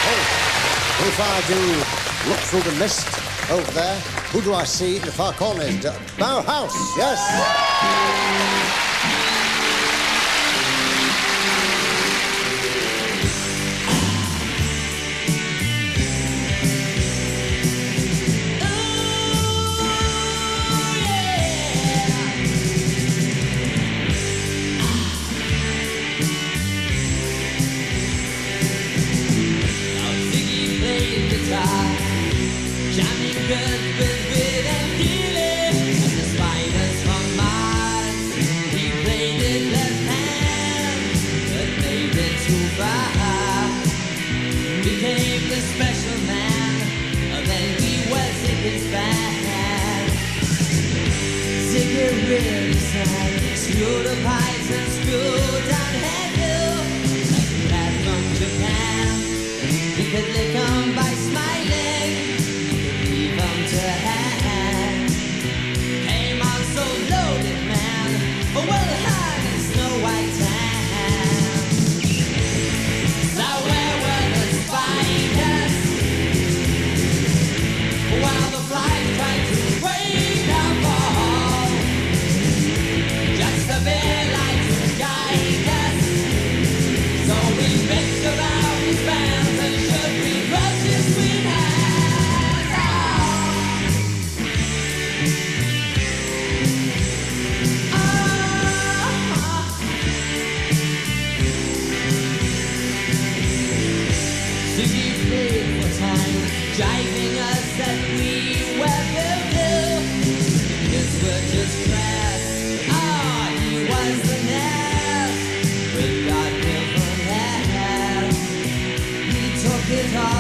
If I do look through the mist over there, who do I see in the far corner? Bauhaus, yes. Jamming good with wit and dealing, and the spiders from Mars. He played it left hand, but made it too far. Became the special man, then he was Ziggy's band. Ziggy really sang, screwed up eyes and screwed down handle, like a cat from Japan. He could lick 'em by smiling, to hand. Came on so loaded, man, well hung in snow white tan. So where were the spiders while the flies tried to break our fall? Just a bit like to guide us. So we bent around his bands and should we brush his sweet hands. Driving us that we were ill, because we're just class. He was the nest with God given hair. He took it all.